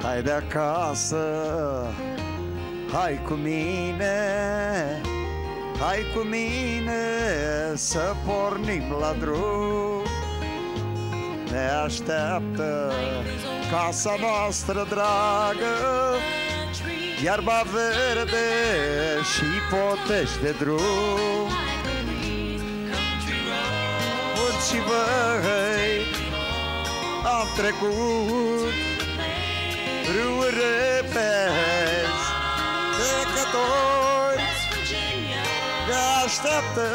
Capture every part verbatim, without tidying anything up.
Hai de acasă, hai cu mine, hai cu mine să pornim la drum. Ne așteaptă casa noastră dragă, iarba verde și potești de drum. Mulți și văi am trecut, râuri repezi, trecători, ne așteaptă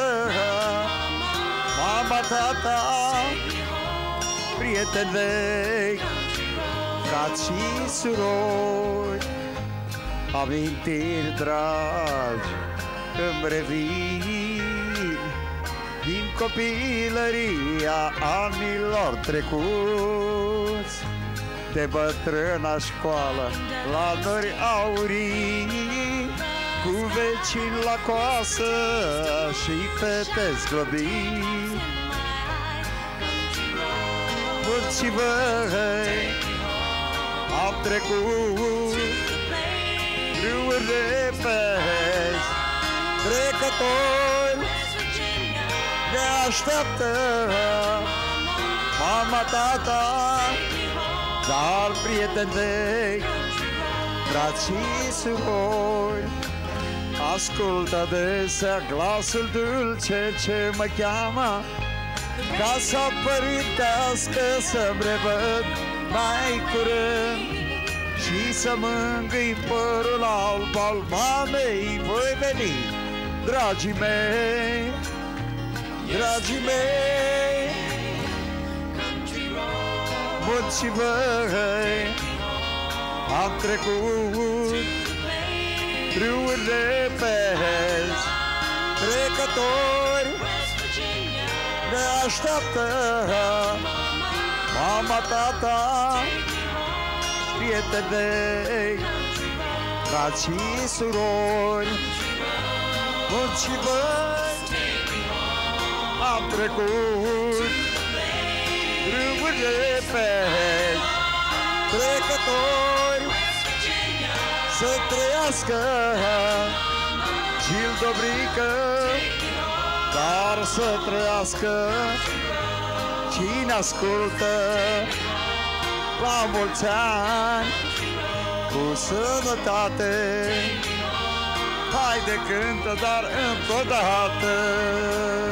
mama, tata, prieteni vechi, frați și surori. Amintiri dragi îmi revin din copilăria anilor trecuți, de bătrâna școală la nori aurii, cu vecini la coasă și fete zglobiri. Mulți și văi am trecut, râuri repezi, trecători, ne așteaptă mama, tata, dar prieteni vechi, frați și surori. Ascultă adesea glasul dulce ce mă cheamă, casa părintească să-mi revăd mai curând și să mângâi părul alb al mamei. Voi veni, dragii mei, dragii mei. Mulți și văi am trecut, râuri repezi, trecători, ne așteaptă mama, tata, prieteni vechi, frați și surori. Mulți și văi am trecut, râuri repezi, trecători, să trăiască Gil Dobrică, dar să trăiască cine ascultă la mulți ani cu sănătate. Haide cântă, dar încă o dată.